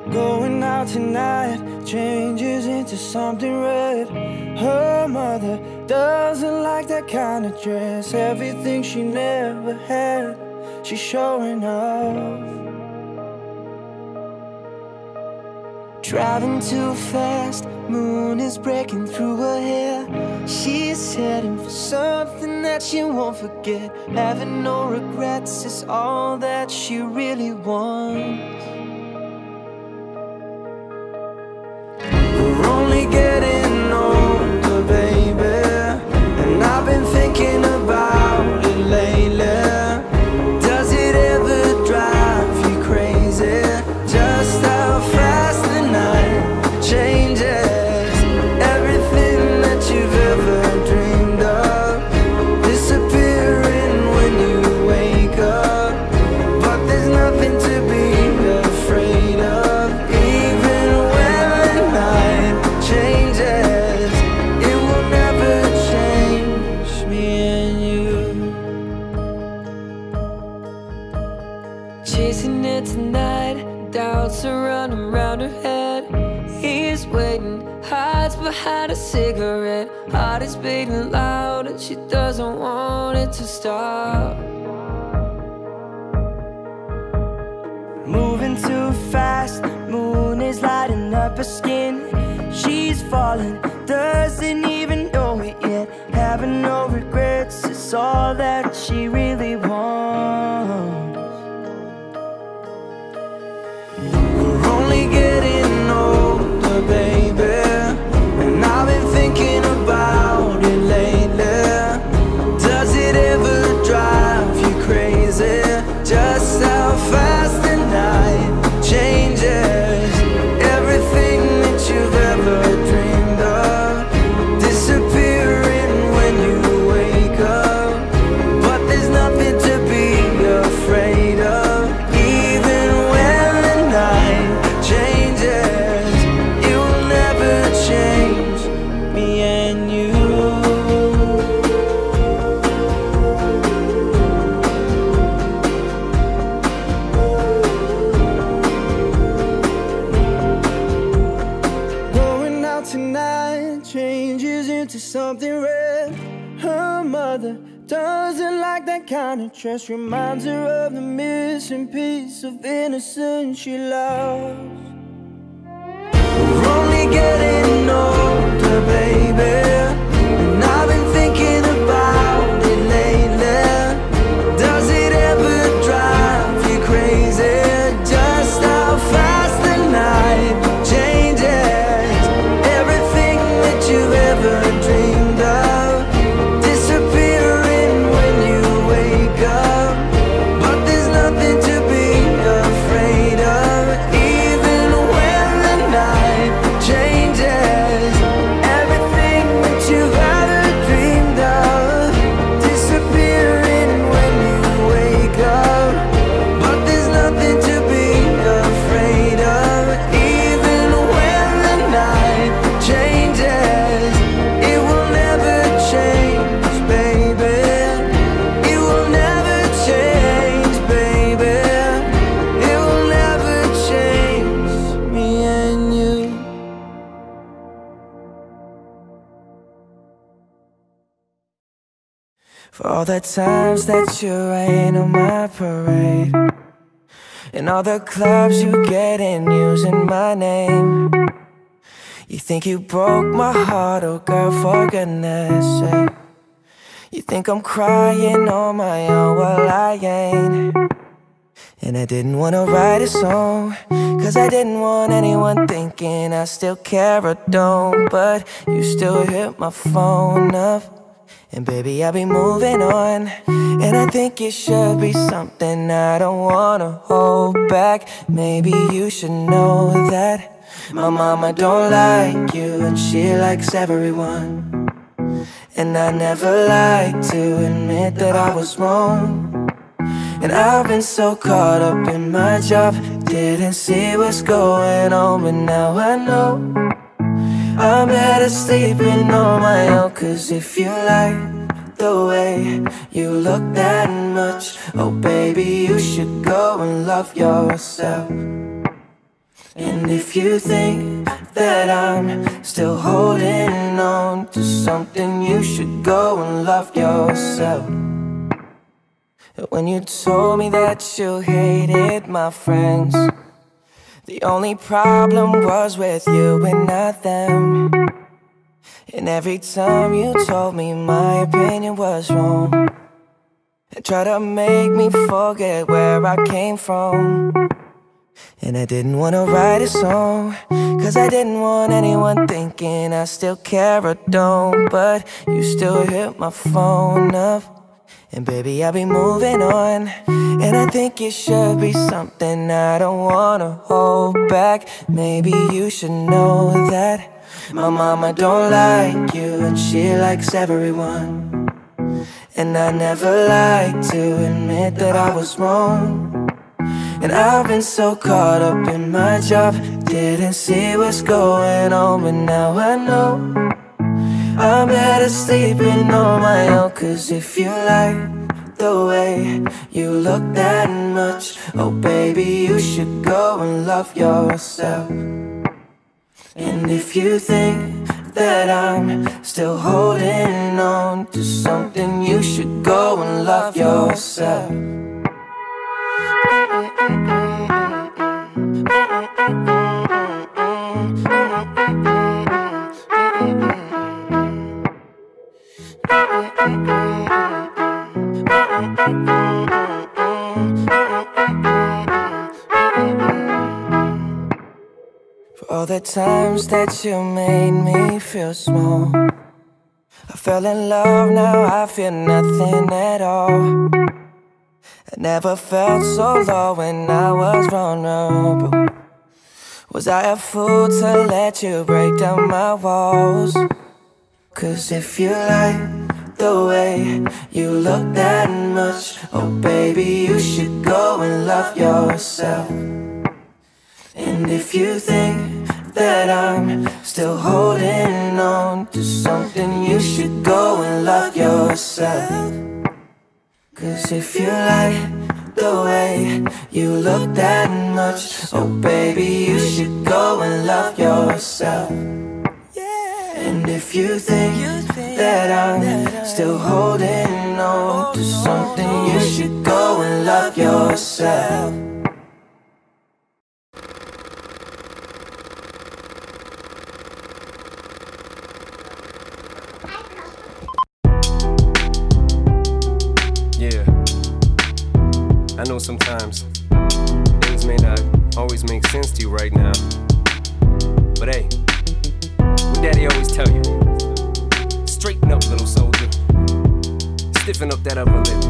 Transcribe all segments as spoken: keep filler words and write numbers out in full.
Going out tonight changes into something red. Her mother doesn't like that kind of dress. Everything she never had, she's showing off. Driving too fast, moon is breaking through her hair. She's heading for something that she won't forget. Having no regrets is all that she really wants. We're only getting older, baby, and I've been thinking about it lately. Does it ever drive you crazy? Just how fast the night changes. Everything that you've ever dreamed of disappearing when you wake up. But there's nothing to be afraid of. Even when the night changes, it will never change me and you. Chasing it tonight, doubts are running round her head. He's waiting, hides behind a cigarette. Heart is beating loud and she doesn't want it to stop. Moving too fast, moon is lighting up her skin. She's falling, doesn't even know it yet. Having no regrets is all that she really wants. We're only getting older, baby, and I've been thinking about it lately. Does it ever drive you crazy? Just how fast the night changes. Everything that you've ever dreamed of disappearing when you wake up. But there's nothing to be afraid of. Even when the night changes, it will never change me and you. Going out tonight changes into something red. Her mother doesn't like that kind of dress. Reminds her of the missing piece of innocence she lost. We're only getting older, baby, and I've been thinking about it lately. Does it ever drive you crazy? Just how fast the night changes. Everything that you've ever dreamed of disappearing when you wake up. But there's nothing to be afraid of. Even when the night changes, everything that you've ever dreamed of disappearing when you wake up. But there's nothing to be afraid of. Even when the night changes, it will never change, baby. It will never change, baby. It will never change me and you. For all the times that you rain on my parade, and all the clubs you get in using my name. You think you broke my heart, oh girl, for goodness sake. You think I'm crying on my own, well I ain't. And I didn't wanna write a song, cause I didn't want anyone thinking I still care or don't. But you still hit my phone up, and baby, I'll be moving on. And I think it should be something I don't wanna hold back. Maybe you should know that my mama don't like you, and she likes everyone. And I never like to admit that I was wrong. And I've been so caught up in my job, didn't see what's going on. But now I know I'm better sleeping on my own. Cause if you like the way you look that much, oh baby, you should go and love yourself. And if you think that I'm still holding on to something, you should go and love yourself. When you told me that you hated my friends, the only problem was with you and not them. And every time you told me my opinion was wrong, and tried to make me forget where I came from. And I didn't want to write a song, cause I didn't want anyone thinking I still care or don't. But you still hit my phone up, and baby, I'll be moving on. And I think it should be something I don't wanna hold back. Maybe you should know that my mama don't like you, and she likes everyone. And I never like to admit that I was wrong. And I've been so caught up in my job, didn't see what's going on. But now I know I'm better sleeping on my own. Cause if you like the way you look that much, oh baby, you should go and love yourself. And if you think that I'm still holding on to something, you should go and love yourself. For all the times that you made me feel small, I fell in love, now I feel nothing at all. I never felt so low when I was vulnerable. Was I a fool to let you break down my walls? Cause if you like the way you look that much, oh baby, you should go and love yourself. And if you think that I'm still holding on to something, you should go and love yourself. Cause if you like the way you look that much, oh baby, you should go and love yourself. And if you think that I'm still holding on to something, you should go and love yourself. Yeah, I know sometimes things may not always make sense to you right now, but hey, what daddy always tell you, straighten up, little soldier, stiffen up that upper lip.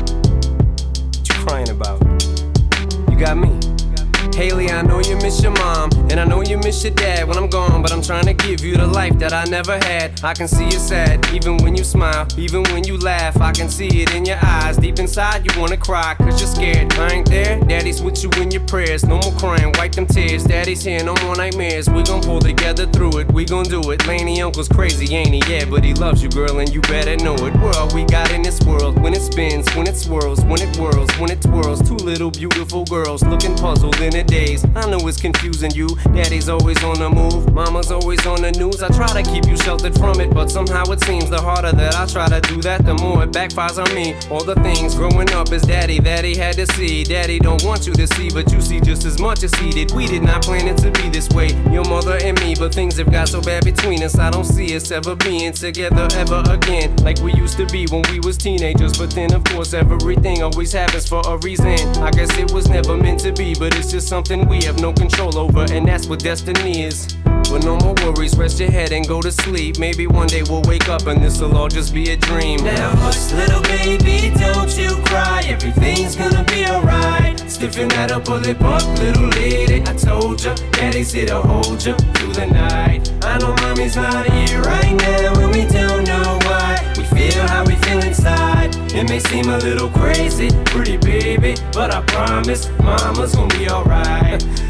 What you crying about? You got me. Haley, I know you miss your mom, and I know you miss your dad when I'm gone, but I'm trying to give you the life that I never had. I can see you sad, even when you smile, even when you laugh. I can see it in your eyes, deep inside you wanna cry, cause you're scared. I ain't there, daddy's with you in your prayers. No more crying, wipe them tears, daddy's here, no more nightmares. We gon' pull together through it, we gon' do it. Laney uncle's crazy, ain't he? Yeah, but he loves you, girl, and you better know it. We're all we got in this world, when it spins, when it swirls, when it whirls, when it twirls. Two little beautiful girls, looking puzzled in it days. I know it's confusing you. Daddy's always on the move, mama's always on the news. I try to keep you sheltered from it, but somehow it seems the harder that I try to do that, the more it backfires on me. All the things growing up as daddy that he had to see, daddy don't want you to see, but you see just as much as he did. We did not plan it to be this way, your mother and me, but things have got so bad between us. I don't see us ever being together ever again, like we used to be when we was teenagers. But then of course everything always happens for a reason. I guess it was never meant to be, but it's just something we have no control over, and that's what destiny is. But no more worries, rest your head and go to sleep. Maybe one day we'll wake up and this'll all just be a dream. Now hush, little baby, don't you cry, everything's gonna be alright. Stiffen that upper lip up, little lady, I told ya, daddy's here to hold ya through the night. I know mommy's not here right now, and we don't know why. We feel how we feel inside. It may seem a little crazy, pretty baby, but I promise mama's gonna be alright.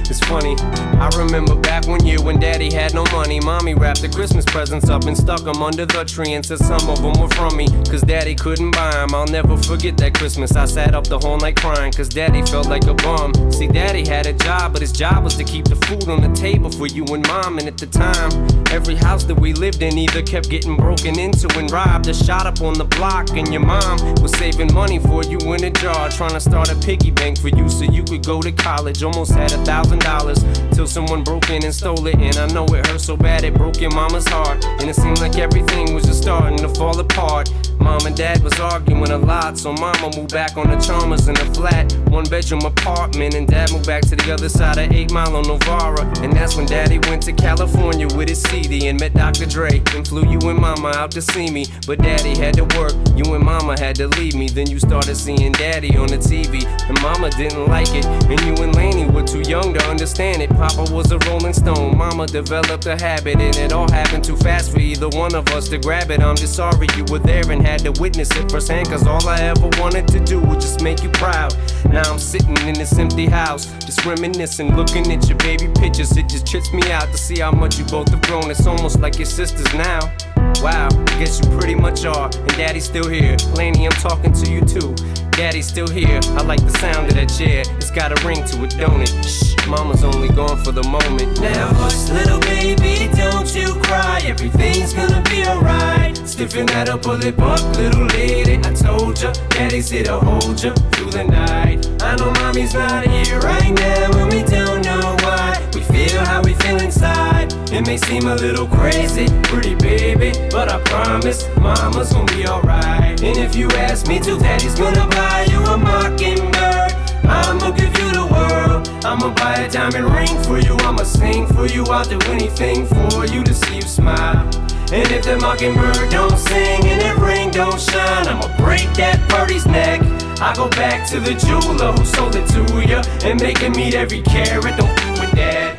It's funny, I remember back one year when daddy had no money. Mommy wrapped the Christmas presents up and stuck them under the tree and said some of them were from me, cause daddy couldn't buy them. I'll never forget that Christmas. I sat up the whole night crying cause daddy felt like a bum. See, daddy had a job, but his job was to keep the food on the table for you and mom. And at the time, every house that we lived in either kept getting broken into and robbed or shot up on the block. And your mom was saving money for you in a jar, trying to start a piggy bank for you so you could go to college. Almost had a thousand dollars till someone broke in and stole it. And I know it hurt so bad it broke your mama's heart. And it seemed like everything was just starting to fall apart. Mom and dad was arguing a lot, so mama moved back on the Chalmers in a flat one bedroom apartment, and dad moved back to the other side of eight mile on Novara. And that's when daddy went to California with his C D and met Doctor Dre and flew you and mama out to see me. But daddy had to work, you and mama had to leave me. Then you started seeing daddy on the T V, and mama didn't like it, and you and Laney were too young to understand it. Papa was a rolling stone, mama developed a habit, and it all happened too fast for either one of us to grab it. I'm just sorry you were there and had to witness it firsthand, cause all I ever wanted to do was just make you proud. Now I'm sitting in this empty house, just reminiscing, looking at your baby pictures. It just trips me out to see how much you both have grown. It's almost like your sisters now. Wow, I guess you pretty much are, and daddy's still here. Laney, I'm talking to you too. Daddy's still here, I like the sound of that chair. It's got a ring to it, don't it? Shh, mama's only gone for the moment. Now hush, little baby, don't you cry. Everything's gonna be alright. Stiffen that up, pull it up, little lady. I told ya, daddy's here to hold ya through the night. I know mommy's not here right now, and we don't know why. We feel how we feel inside. It may seem a little crazy, pretty baby, but I promise mama's gonna be alright. And if you ask me to, daddy's gonna buy you a mockingbird. I'ma give you the world. I'ma buy a diamond ring for you. I'ma sing for you. I'll do anything for you to see you smile. And if that mockingbird don't sing and that ring don't shine, I'ma break that birdie's neck. I go back to the jeweler who sold it to ya and make him meet every carat. Don't f with that.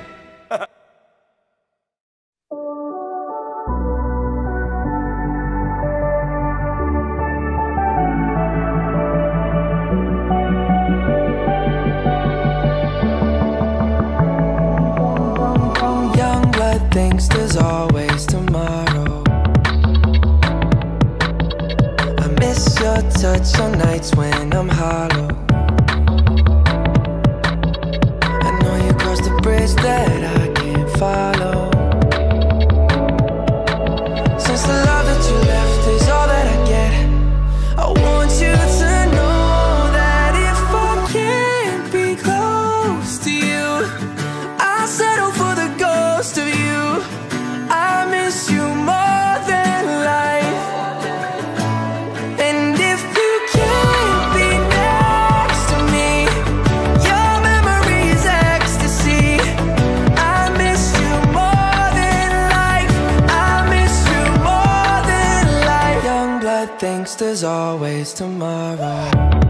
Thinks there's always tomorrow. I miss your touch on nights when I'm hollow. I know you crossed the bridge that I can't follow. Since the love that you left is all that I get, I want you to know that if I can't be close to you, I'll settle for the ghost of you. I miss you more than life. And if you can't be next to me, your memory is ecstasy. I miss you more than life. I miss you more than life. Young blood thinks there's always tomorrow.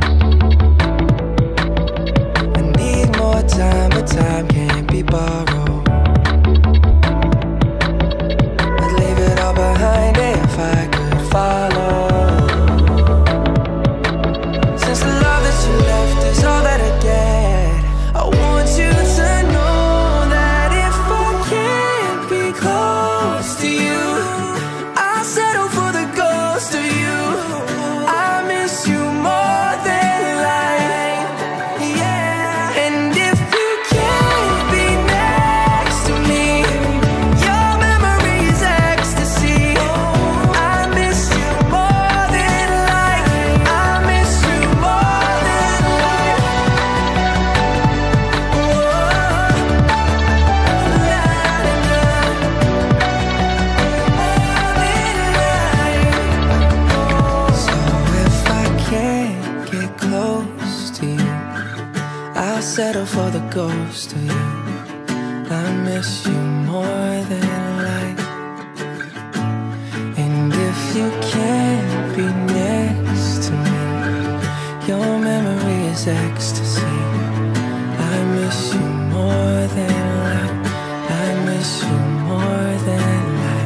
I need more time, but time can't be borrowed. Behind it if I could follow. Since the love that you left is all that I get, I want you to know that if I can't be close to you, I'll settle for the ghost of you. I miss you more than life, yeah. And if you can't be next to me, your memory is ecstasy. Settle for the ghost of you. I miss you more than life. And if you can't be next to me, your memory is ecstasy. I miss you more than life. I miss you more than life.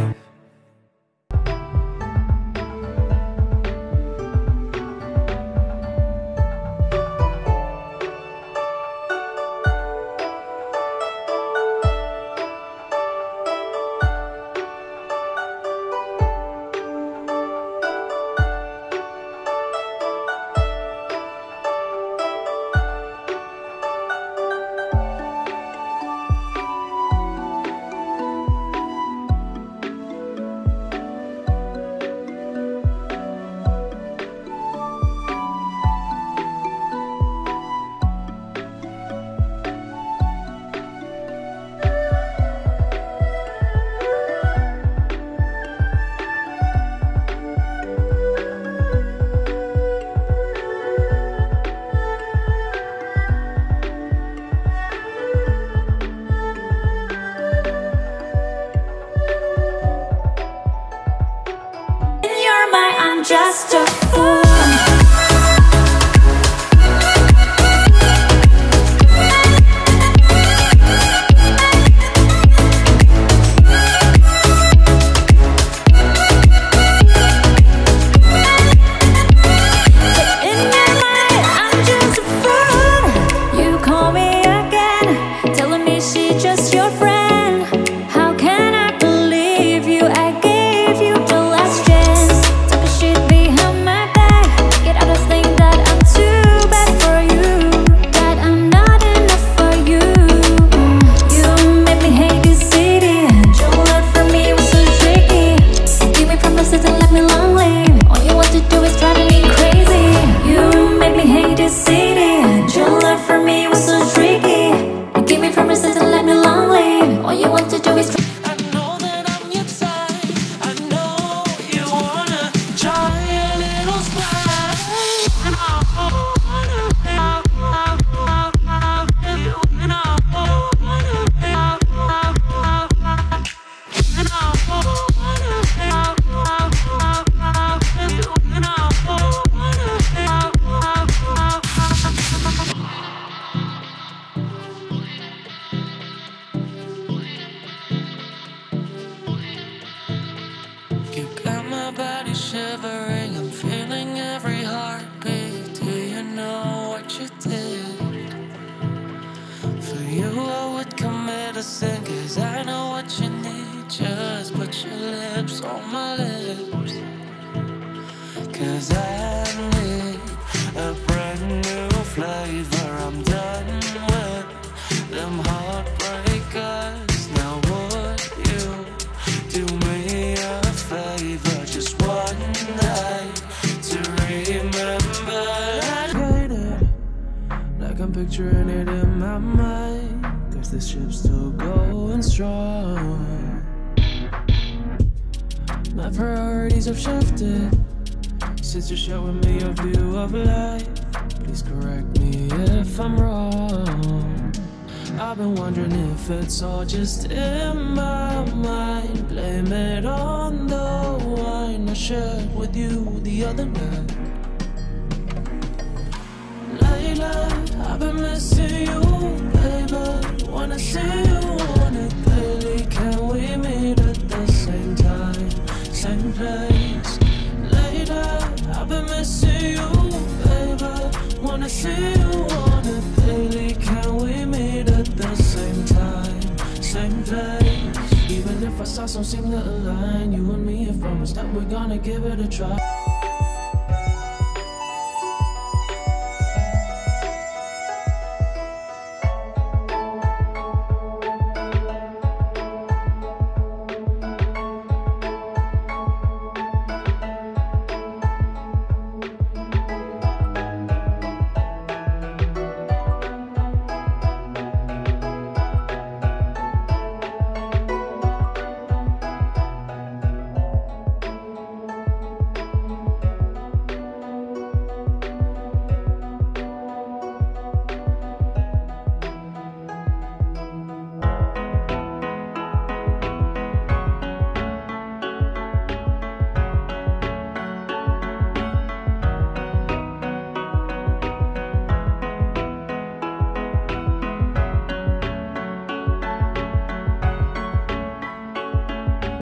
picturing it in my mind, cause this ship's still going strong. My priorities have shifted since you're showing me your view of life. Please correct me if I'm wrong. I've been wondering if it's all just in my mind. Blame it on the wine I shared with you the other night. Lately, I've been missing you, baby. Wanna see you on it daily. Can we meet at the same time, same place? Lately, I've been missing you, baby. Wanna see you on it daily. Can we meet at the same time, same place? Even if our stars don't seem to align, you and me have promised that we're gonna give it a try.